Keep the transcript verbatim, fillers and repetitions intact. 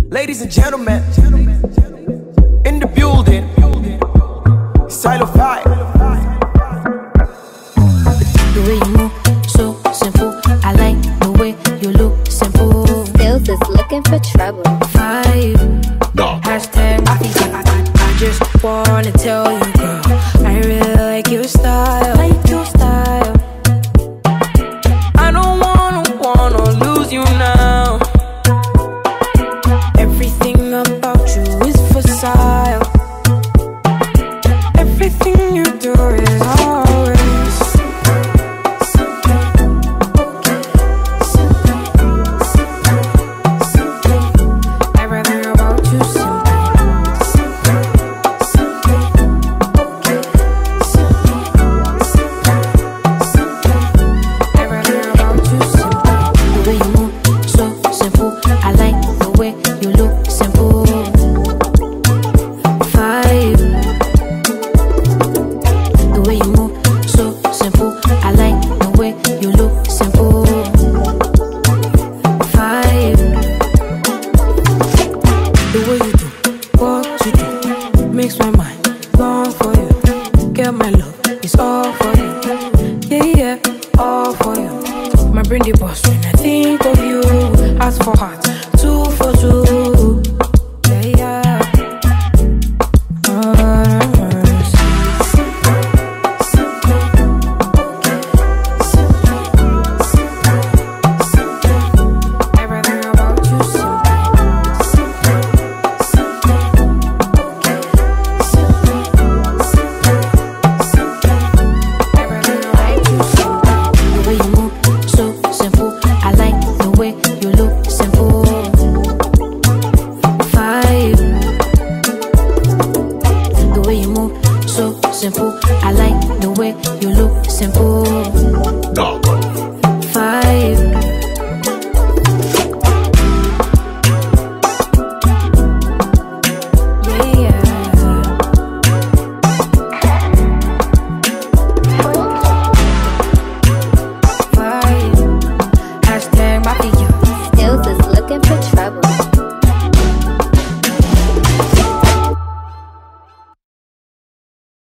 Ladies and gentlemen, in the building, Silo Vybe. The way you move, so simple. I like the way you look simple. Sales is looking for trouble. Vybe, No. hashtag I think I, I, I just wanna tell you, girl, I really like your style. Like your style. I don't wanna, wanna lose you now. Everything about you is for sale. Everything you do is always everything about you simple. Everything about you simple. The way you move, so simple. I like the way you look simple. Vybe. The way you move, so simple. I like the way you look simple. Vybe. The way you do what you do makes my mind long for you. Girl, my love is all for you. Yeah, yeah, all for you. My brain dey bust when I think of you. Heart for heart, two for two. Yeah, yeah. Everything about you simple. Everything about you simple. The way you move, so simple. I like the way you look simple. Vybe. The way you move, so simple. I like the way you look simple. No.